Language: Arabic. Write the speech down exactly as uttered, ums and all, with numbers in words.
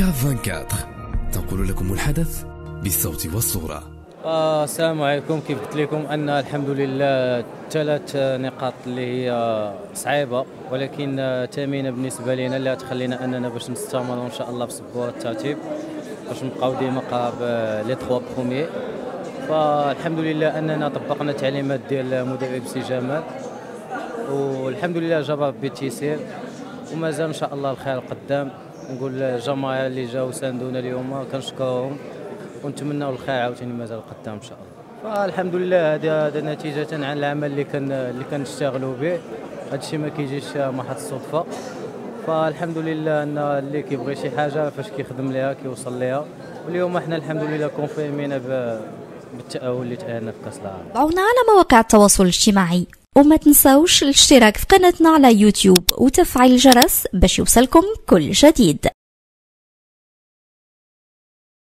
كاف أربعة وعشرين تنقل لكم الحدث بالصوت والصورة. آه السلام عليكم. كيف قلت لكم أن الحمد لله ثلاث نقاط اللي هي صعيبة ولكن ثمينة بالنسبة لنا اللي تخلينا أننا باش نستمروا إن شاء الله بسبورة الترتيب باش نبقاو ديما قراب لي ثلاثة بروميي. فالحمد لله أننا طبقنا التعليمات ديال المدرب سي جمال والحمد لله جرى بالتيسير ومازال إن شاء الله الخير قدام. نقول الجماهير اللي جاوا ساندونا اليوم كنشكرهم ونتمنوا الخير عاوتاني مازال قدام ان شاء الله. فالحمد لله هذا هذا نتيجه عن العمل اللي كان اللي كنشتغلوا به. هذا الشيء ما كيجيش محض الصدفه. فالحمد لله ان اللي كيبغي شي حاجه فاش كيخدم ليها كيوصل ليها. واليوم احنا الحمد لله كونفيرمينا بالتاهل اللي تاهلنا في كاس العالم. تابعونا على مواقع التواصل الاجتماعي وما تنساوش الاشتراك في قناتنا على يوتيوب وتفعيل الجرس باش يوصلكم كل جديد.